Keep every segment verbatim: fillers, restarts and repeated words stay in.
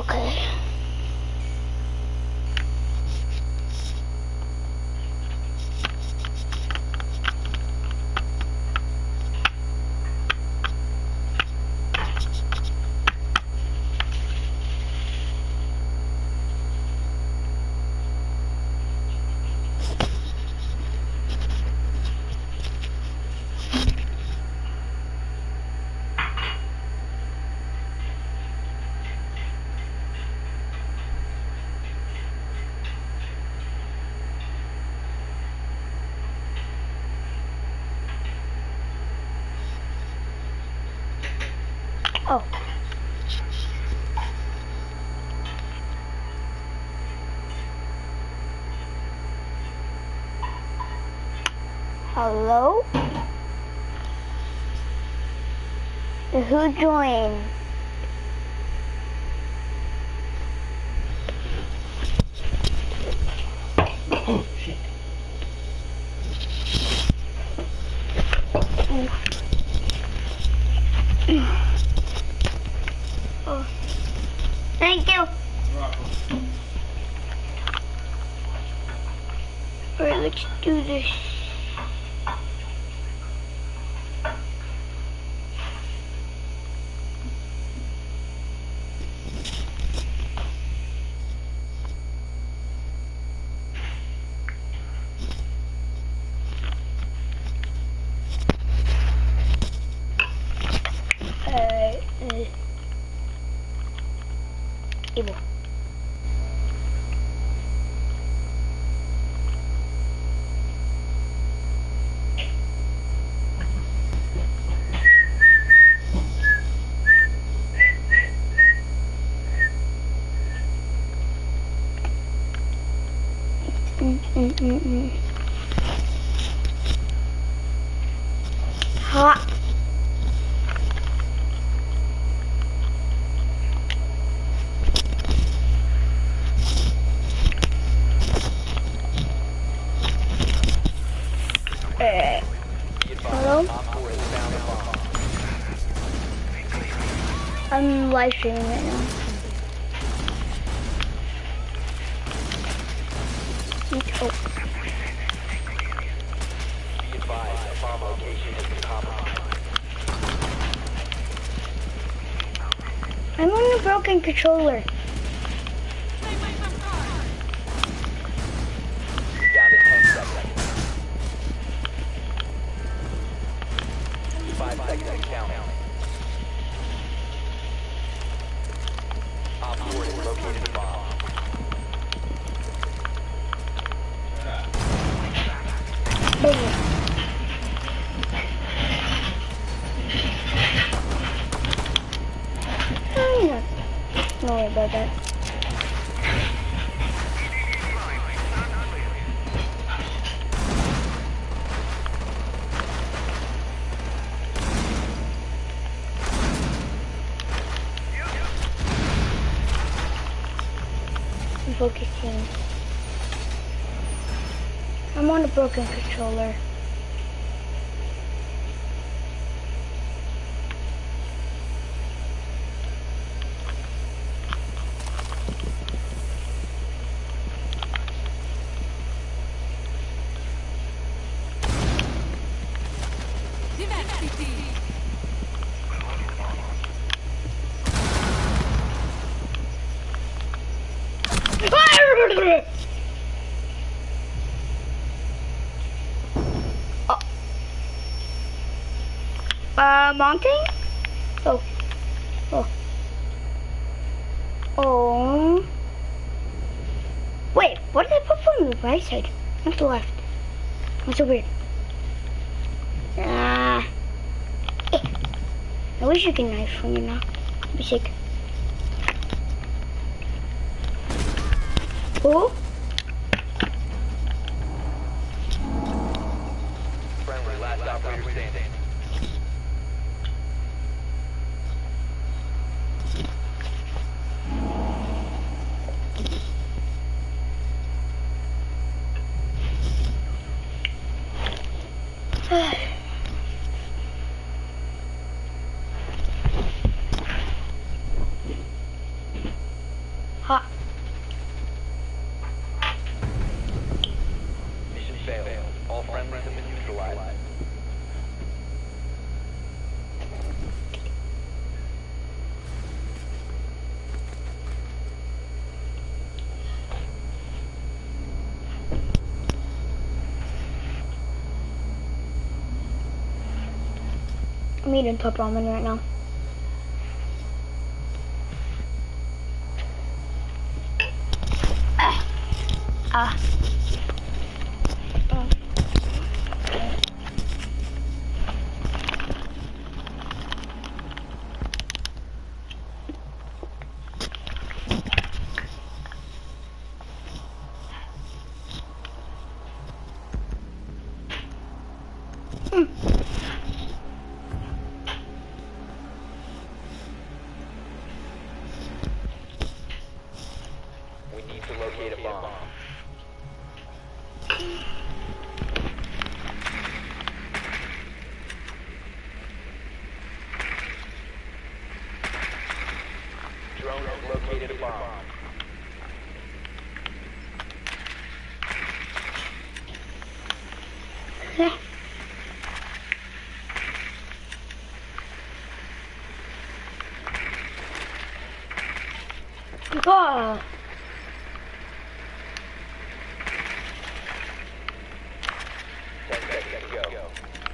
Okay. Oh. Hello? Who joined? Oh, shit. Oh. Thank you. Alright, let's do this. Alright. Uh, Evil. Mm, mm, mm, mm. Hot. Uh, hello? I'm live streaming right now. Oh. I'm on a broken controller. Down to ten seconds. Five seconds counting. Op four has located a bomb. Boom. Oh, no. Don't worry about that. I'm focusing. I'm on a broken controller. Oh. Uh, mounting? Oh. Oh. Oh. Wait, what did I put from the right side? Not the left. That's so weird. Ah. Eh. I wish you can knife when you're not. Be sick. Oh. Friendly, last operator standing. I'm eating top ramen right now. Ah. Ah. Mm. Mm. We need to locate a bomb. Drone has located a bomb. Oh. Ten seconds to go.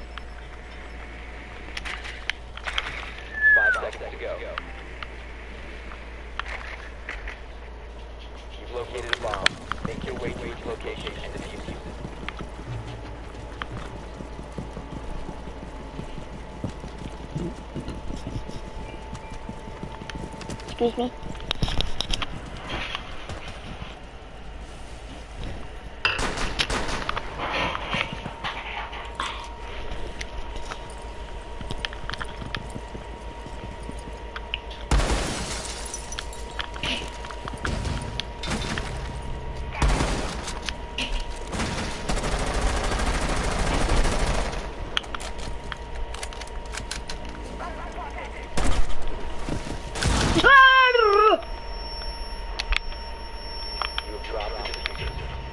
Five seconds to go. You've located a bomb. Make your way to its location and defuse it. Excuse me. You have dropped the diffuser.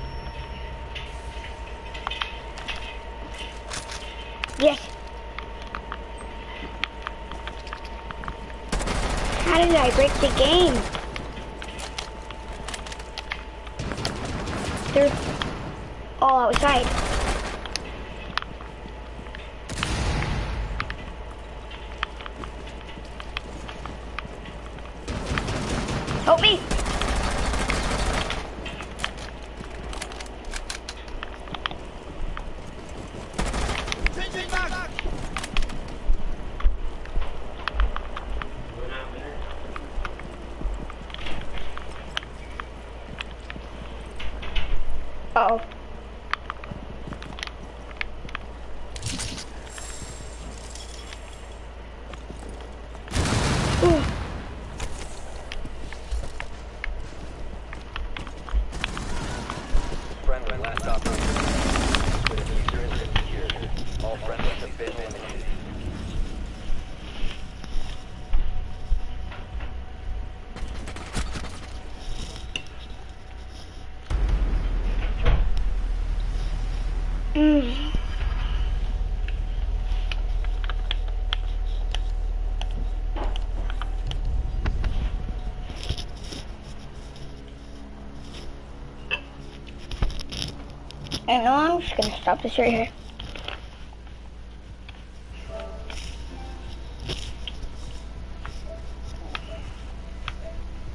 Yes. How did I break the game? They're all outside. Help me! Uh-oh. Ooh. Friendly last operator. The diffuser has been secured. All friendlies have been eliminated. Mm. I know, I'm just gonna stop this right here.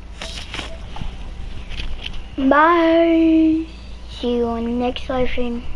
Bye. See you on the next live stream.